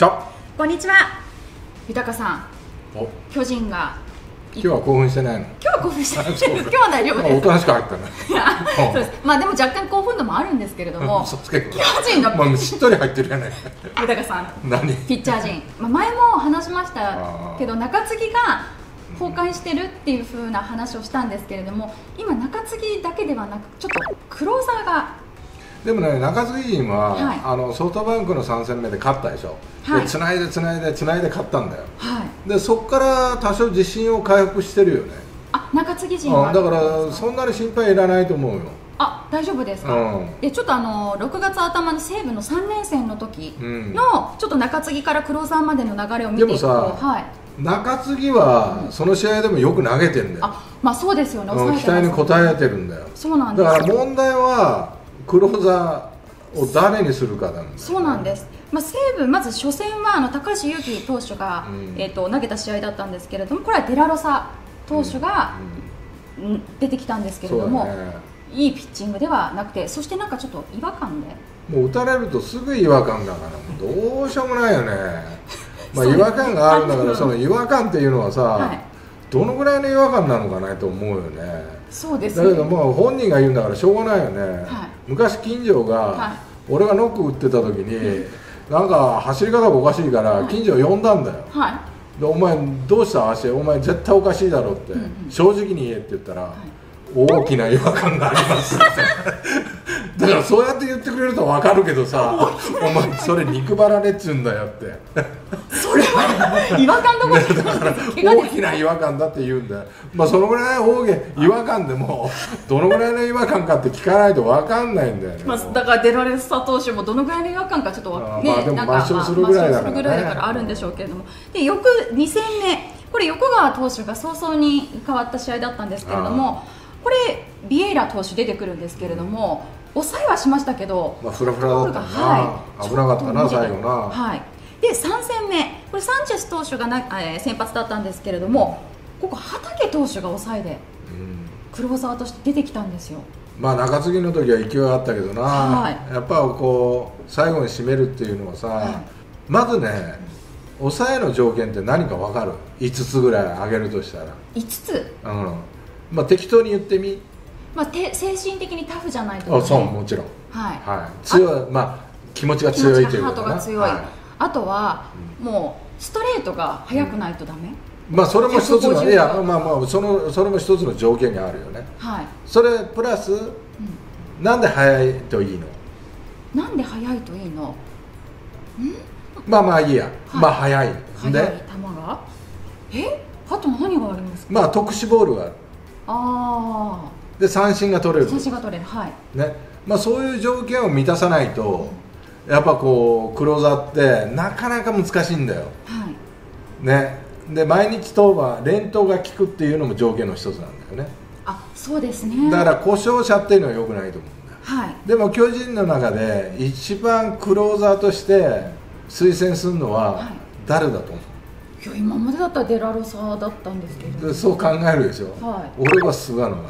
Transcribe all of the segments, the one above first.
じゃこんにちは。豊さん、巨人が今日は興奮してないの？ 今日は興奮してない。今日は大丈夫です。 おとなしく入ったね。 そうです。まあでも若干興奮度もあるんですけれども、巨人のまあしっとり入ってるじゃない。 豊さん、 何？ ピッチャー陣、前も話しましたけど、中継ぎが崩壊してるっていう風な話をしたんですけれども、今中継ぎだけではなく、ちょっとクローザーが。 でもね、中継ぎ陣は、ソフトバンクの3戦目で勝ったでしょ、でつないで勝ったんだよ、でそこから多少自信を回復してるよね。 中継ぎ陣はだからそんなに心配いらないと思うよ。 大丈夫ですか。ちょっと6月頭の西武の3連戦の時のちょっと中継ぎからクローザーまでの流れを見ていくと、でもさ、 中継ぎはその試合でもよく投げてるんだよ。 まあそうですよね、 期待に応えてるんだよ。 そうなんです。 だから問題はクローザーを誰にするかなんだよね。 そうなんです。西武、まず初戦は高橋優貴投手が、投げた試合だったんですけれども、これはデラロサ投手が、出てきたんですけれども、いいピッチングではなくて、そしてなんかちょっと違和感でもう打たれるとすぐ違和感だから、もうどうしようもないよね。まあ違和感があるんだから、その違和感っていうのはさ、どのぐらいの違和感なのかなと思うよね。 そうですね。 だけどもう本人が言うんだからしょうがないよね。昔近所が、俺がノック打ってた時に、なんか走り方がおかしいから近所を呼んだんだよ。でお前どうした足、お前絶対おかしいだろって、正直に言えって言ったら、大きな違和感がありますってだからそうやって言ってくれると分かるけどさ、お前それ肉離れっつうんだよってそれは違和感どころだから大きな違和感だって言うんだよ。まあそのぐらい違和感でもどのぐらいの違和感かって聞かないと分かんないんだよね。 だからデラレッサ投手もどのぐらいの違和感かちょっとね、でも抹消するぐらいだからあるんでしょうけれども、で翌2戦目、これ横川投手が早々に変わった試合だったんですけれども、これビエイラ投手出てくるんですけれども、抑えはしましたけど、 フラフラだったな、危なかったな最後な。 で3戦目、これサンチェス投手が先発だったんですけれども、ここ畠投手が抑えでクローザーとして出てきたんですよ。 まあ中継ぎの時は勢いあったけどな、やっぱこう最後に締めるっていうのはさ、まずね、抑えの条件って何か分かる？5つぐらい上げるとしたら。 5つ？ まあ適当に言ってみ。 精神的にタフじゃないと。 そう、もちろん。強い、まあ気持ちが強いというか、 ハートが強い。あとはもうストレートが速くないとダメ。 まあそれも一つの、いやまあそれも一つの条件にあるよね。それプラス、なんで速いといいの？ なんで速いといいの？ まあいいや。まあ速い。 速い球が？あと何がありますか？ まあ特殊ボールがある。で三振が取れる。 三振が取れる。 ね。まあそういう条件を満たさないと、やっぱこうクローザーってなかなか難しいんだよ。ね。で毎日登板、連投が効くっていうのも条件の一つなんだよね。 そうですね。 だから故障者っていうのは良くないと思うんだよ。でも巨人の中で一番クローザーとして推薦するのは誰だと思う？ いや今までだったらデラロサだったんですけど。 そう考えるでしょ。俺は菅野なの。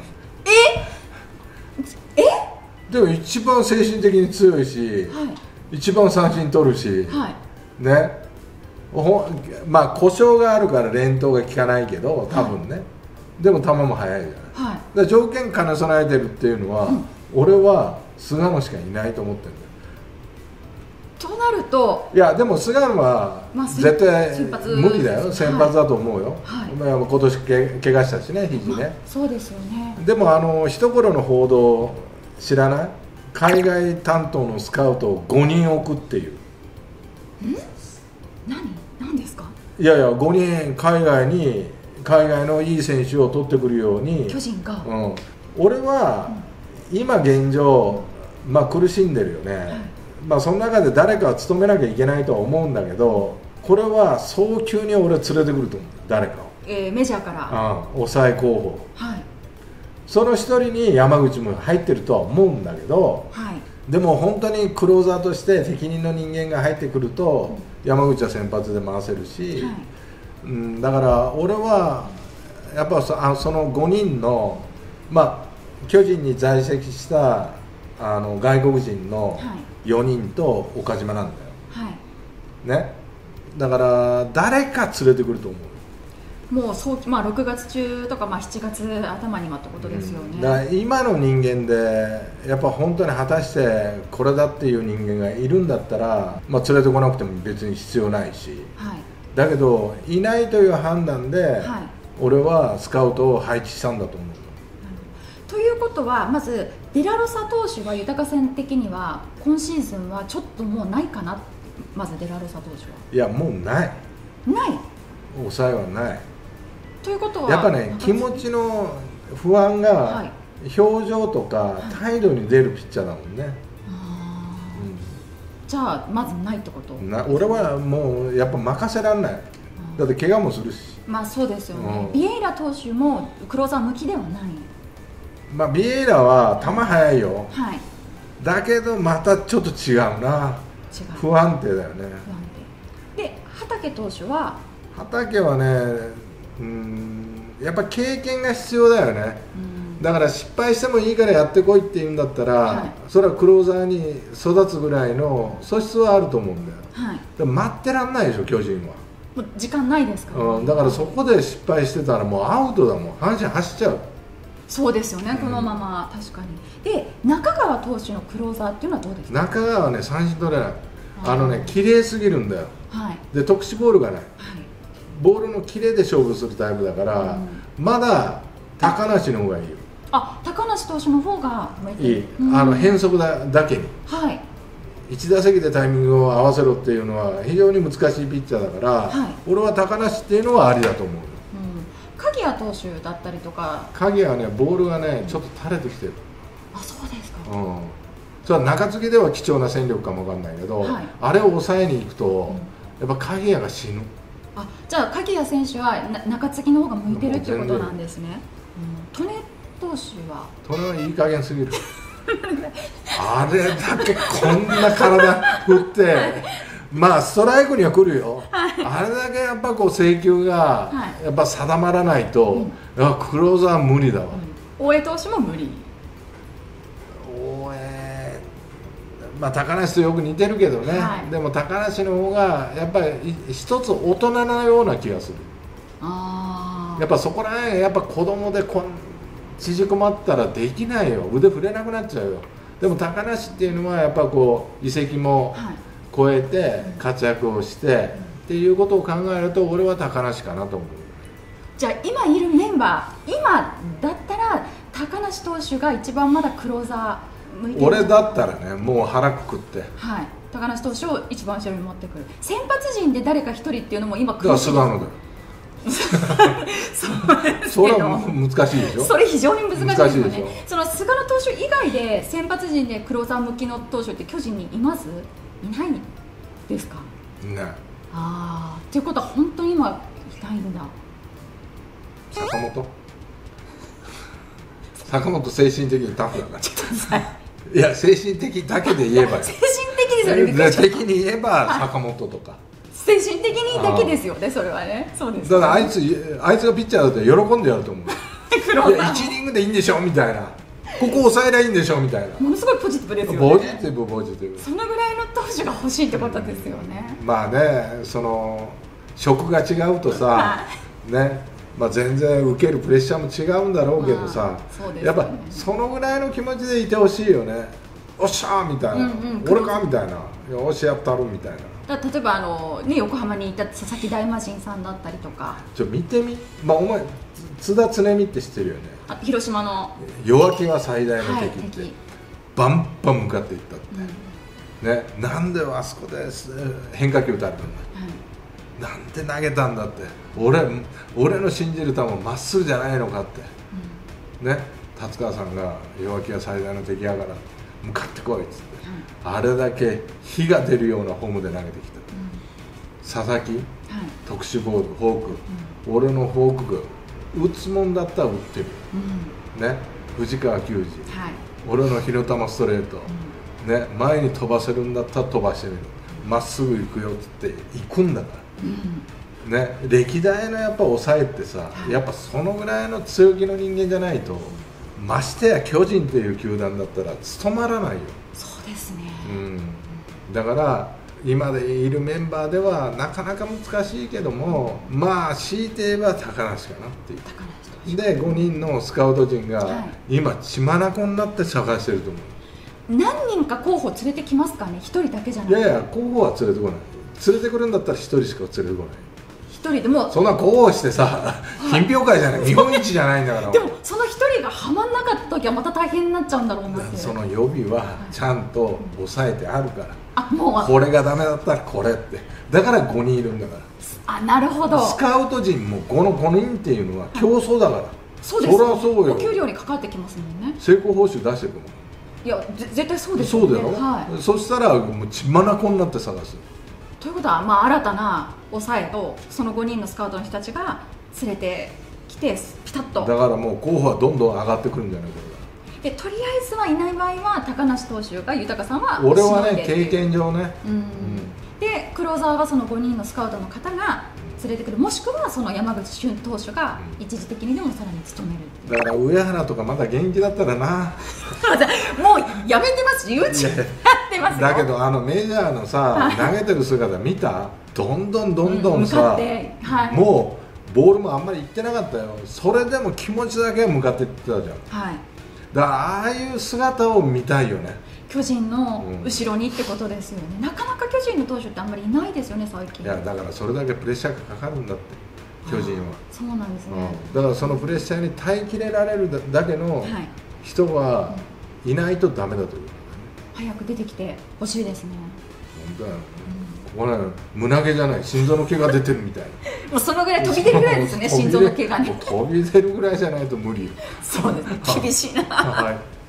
でも一番精神的に強いし、一番三振取るし、ね。まあ故障があるから連投が効かないけど多分ね、でも球も速いじゃない。だから条件兼ね備えてるっていうのは、俺は菅野しかいないと思ってるんだよ。 となると、 いやでも菅野は絶対無理だよ。先発だと思うよ。今年怪我したしね、肘ね。 そうですよね。 でも一頃の報道知らない？海外担当のスカウトを5人置くっていう。 何ですか？ いや5人海外のいい選手を取ってくるように。 巨人が。 俺は今現状まあ苦しんでるよね。まあその中で誰かは務めなきゃいけないとは思うんだけど、これは早急に俺連れてくると思う、誰かを。 メジャーから。 抑え候補。その一人に山口も入ってるとは思うんだけど、でも本当にクローザーとして責任の人間が入ってくると、山口は先発で回せるし、だから俺はやっぱその5人の、まあ巨人に在籍した外国人の4人と岡島なんだよ。ね。 だから誰か連れてくると思う。 もう6月中とか、7月頭にはってことですよね。 だから今の人間でやっぱ本当に果たしてこれだっていう人間がいるんだったら、連れてこなくても別に必要ないし、はい、だけどいないという判断で、はい、俺はスカウトを配置したんだと思う。 ということはまずデラロサ投手は豊戦的には今シーズンはちょっともうないかな。まずデラロサ投手はいやもうない抑えはない。 ということはやっぱね、気持ちの不安が表情とか態度に出るピッチャーだもんね。 じゃあまずないってこと？ 俺はもうやっぱ任せられない。だって怪我もするし。 そうですよね。ビエイラ投手もクローザー向きではない。 ビエイラは球速いよ、はい、だけどまたちょっと違うな。不安定だよね。 で畠投手はね、やっぱ経験が必要だよね。だから失敗してもいいからやってこいって言うんだったら、はい、それはクローザーに育つぐらいの素質はあると思うんだよ、はい、でも待ってらんないでしょ巨人は。 もう時間ないですから、 だからそこで失敗してたらもうアウトだもん。阪神走っちゃう。 そうですよね、このまま。確かに。で中川投手のクローザーっていうのはどうですか？ 中川はね三振取れない。綺麗すぎるんだよ、はい、で特殊ボールがない、はい、ボールのキレで勝負するタイプだから、まだ高梨の方がいいよ。 高梨投手の方がいい。変則だけに、はい、1打席でタイミングを合わせろっていうのは非常に難しいピッチャーだから、はい、俺は高梨っていうのはありだと思う。 鍵谷投手だったりとか。 鍵谷はね、ボールがねちょっと垂れてきてる。 そうですか。 それは中継ぎでは貴重な戦力かもわかんないけど、はい、あれを抑えに行くと、やっぱ鍵谷が死ぬ。 じゃあ鍵谷選手は中継ぎの方が向いてるっていうことなんですね。利根投手はいい加減すぎる。あれだけこんな体振ってストライクには来るよ、はい、あれだけやっぱ制球がやっぱ定まらないと、クローザーは無理だわ。 大江投手も無理。 高梨とよく似てるけどね、はい、でも高梨の方がやっぱり一つ大人なような気がする。やっぱそこらへんやっぱ子供で縮こまったらできないよ。腕振れなくなっちゃうよ。でも高梨っていうのはやっぱ移籍も超えて活躍をしてっていうことを考えると俺は高梨かなと思う。 じゃあ今いるメンバー、今だったら高梨投手が一番まだクローザー向いてる。 俺だったらね、もう腹くくって、 はい、高梨投手を一番後ろに持ってくる。先発陣で誰か一人っていうのも今苦しい。菅野だよ。それは難しいでしょ。 それ非常に難しいですよね。その菅野投手以外で先発陣でクローザー向きの投手って巨人にいます？いないですか？ いない。 ということは本当に今いないんだ。 坂本精神的にタフだな。いや精神的だけで言えば精神的ですよね。 的に言えば坂本とか。 精神的にだけですよね、それはね。そうです、ね。 だからあいつがピッチャーだって喜んでやると思う。いや1イニングでいいんでしょみたいな。ここ抑えりゃいいんでしょみたいな。 ものすごいポジティブですよね。 ポジティブ。そのぐらいの投手が欲しいってことですよね。 職が違うとさ、ね。全然受けるプレッシャーも違うんだろうけどさ、ね、やっぱそのぐらいの気持ちでいてほしいよね。おっしゃーみたいな、俺かみたいな、よしやったるみたいな。 例えば横浜にいた佐々木大魔神さんだったりとか。 見てみ、お前津田常美って知ってるよね。 広島の弱気は最大の敵って、バンバン向かっていったって、ね、なんであそこで変化球打たれたんだ、なんで投げたんだって、俺の信じる球まっすぐじゃないのかって、ね、達川さんが弱気は最大の敵やから向かってこいっつって、あれだけ火が出るようなフォームで投げてきた、佐々木、特殊ボールフォーク、俺のフォーク打つもんだったら打ってる、ね、藤川球児、俺の火の球ストレート、ね、前に飛ばせるんだったら飛ばしてみる、まっすぐ行くよっつって行くんだから、ね、歴代のやっぱ抑えってさ、やっぱそのぐらいの強気の人間じゃないと、ましてや巨人っていう球団だったら務まらないよ。 そうですね、 だから今でいるメンバーではなかなか難しいけども、まあ強いて言えば高梨かなっていう。で5人のスカウト陣が今血眼になって探してると思う。 何人か候補連れてきますかね、1人だけじゃなくて。 いやいや、候補は連れてこない。連れてくるんだったら1人しか連れてこない。 1人でもそんな候補してさ、品評会じゃない、日本一じゃないんだからでもその1人がはまんなかった時はまた大変になっちゃうんだろうなって。 その予備はちゃんと抑えてあるから、 もうこれがダメだったらこれって、だから5人いるんだから。 なるほど。 スカウト陣もこの5人っていうのは競争だから、 そうです。 そりゃそうよ。 お給料にかかってきますもんね。 成功報酬出してくるもん。 いや絶対そうですよね。 そうだろ、そしたらもう血眼になって探す。 ということは、まあ、新たな抑えとその5人のスカウトの人たちが連れてきてピタッと。 だからもう候補はどんどん上がってくるんじゃないかで、とりあえずはいない場合は高梨投手が豊さんは俺はね、経験上ね、 でクローザーはその5人のスカウトの方が連れてくる、もしくはその山口俊投手が一時的にでもさらに務める。 だから上原とかまだ元気だったらなもうやめてます、YouTube やってますよ。 だけどメジャーのさ、投げてる姿見た？どんどんさ、もうボールもあんまりいってなかったよ。それでも気持ちだけは向かっていってたじゃん。だからああいう姿を見たいよね。 巨人の後ろにってことですよね。なかなか巨人の投手ってあんまりいないですよね、最近。 いやだからそれだけプレッシャーがかかるんだって、巨人は。 そうなんですね。 だからそのプレッシャーに耐えきれられるだけの人はいないとダメだという。 早く出てきてほしいですね。 本当だよね。これ胸毛じゃない、心臓の毛が出てるみたいな。 もうそのぐらい飛び出るぐらいですね、心臓の毛がね。 飛び出るぐらいじゃないと無理よ。 そうですね、厳しいな。 はい。